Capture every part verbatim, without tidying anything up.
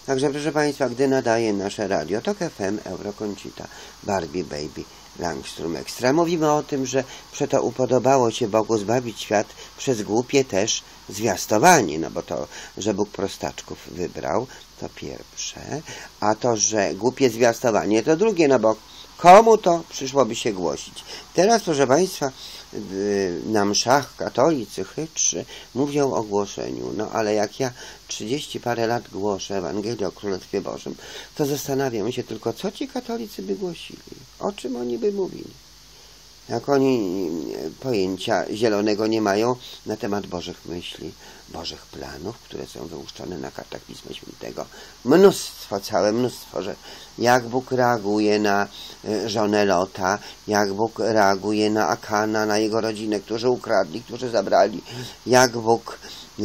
Także proszę Państwa, gdy nadaje nasze radio, to F M, Eurokoncita, Barbie Baby, Langstrom Extra. Mówimy o tym, że przeto upodobało się Bogu zbawić świat przez głupie też zwiastowanie, no bo to, że Bóg prostaczków wybrał, to pierwsze, a to, że głupie zwiastowanie, to drugie, no bo komu to przyszłoby się głosić? Teraz, proszę Państwa, na mszach katolicy chytrzy mówią o głoszeniu. No ale jak ja trzydzieści parę lat głoszę Ewangelię o Królestwie Bożym, to zastanawiam się tylko, co ci katolicy by głosili? O czym oni by mówili? Jak oni pojęcia zielonego nie mają na temat Bożych myśli, Bożych planów, które są wyłuszczone na kartach Pisma Świętego. Mnóstwo, całe mnóstwo, że jak Bóg reaguje na żonę Lota, jak Bóg reaguje na Akana, na jego rodzinę, którzy ukradli, którzy zabrali, jak Bóg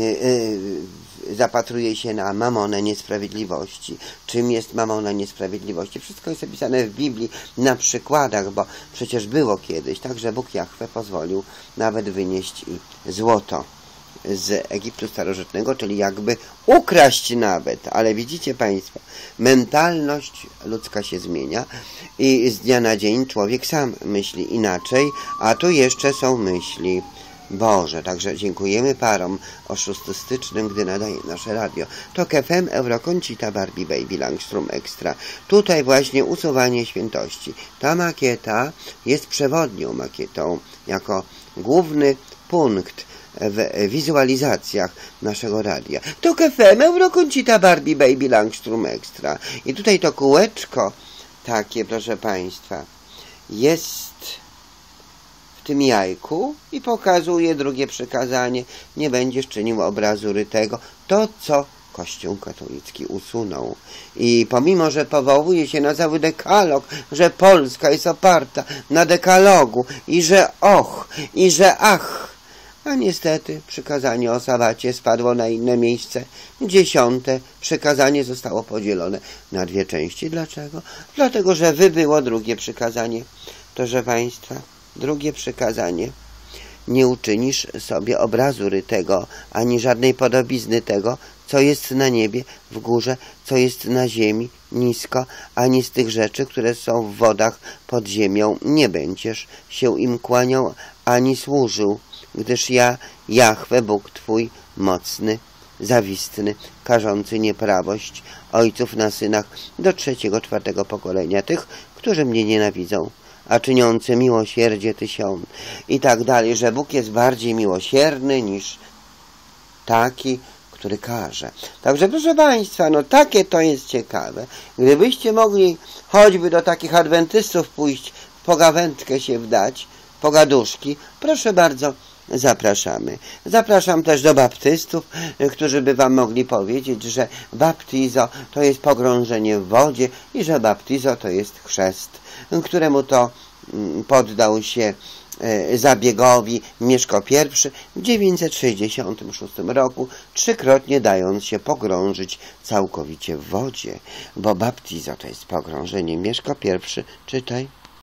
zapatruje się na mamonę niesprawiedliwości. Czym jest mamona niesprawiedliwości? Wszystko jest opisane w Biblii na przykładach, bo przecież było kiedyś, tak, że Bóg Jahwe pozwolił nawet wynieść i złoto z Egiptu starożytnego, czyli jakby ukraść nawet. Ale widzicie Państwo, mentalność ludzka się zmienia i z dnia na dzień człowiek sam myśli inaczej, a tu jeszcze są myśli Boże. Także dziękujemy parom o szóstostycznym, gdy nadaje nasze radio. To F M, Eurokoncita, Barbie Baby, Langstrom Extra. Tutaj właśnie usuwanie świętości. Ta makieta jest przewodnią makietą, jako główny punkt w wizualizacjach naszego radia. To F M, Eurokoncita, Barbie Baby, Langstrom Extra. I tutaj to kółeczko takie, proszę Państwa, jest w tym jajku i pokazuje drugie przykazanie: nie będziesz czynił obrazu rytego. To, co Kościół katolicki usunął. I pomimo, że powołuje się na cały dekalog, że Polska jest oparta na dekalogu i że och, i że ach, a niestety przykazanie o sabacie spadło na inne miejsce. Dziesiąte przykazanie zostało podzielone na dwie części. Dlaczego? Dlatego, że wybyło drugie przykazanie. Proszę Państwa, drugie przykazanie: nie uczynisz sobie obrazu rytego, ani żadnej podobizny tego, co jest na niebie, w górze, co jest na ziemi, nisko, ani z tych rzeczy, które są w wodach pod ziemią. Nie będziesz się im kłaniał, ani służył, gdyż ja, Jahwe, Bóg Twój, mocny, zawistny, karzący nieprawość ojców na synach do trzeciego, czwartego pokolenia tych, którzy mnie nienawidzą, a czyniący miłosierdzie tysiąc. I tak dalej, że Bóg jest bardziej miłosierny niż taki, który karze. Także proszę Państwa, no takie to jest ciekawe. Gdybyście mogli choćby do takich adwentystów pójść, w pogawędkę się wdać, pogaduszki, proszę bardzo, zapraszamy. Zapraszam też do baptystów, którzy by Wam mogli powiedzieć, że baptizo to jest pogrążenie w wodzie i że baptizo to jest chrzest, któremu to poddał się zabiegowi Mieszko I w dziewięćset sześćdziesiątym szóstym roku, trzykrotnie dając się pogrążyć całkowicie w wodzie, bo baptizo to jest pogrążenie. Mieszko I, czytaj.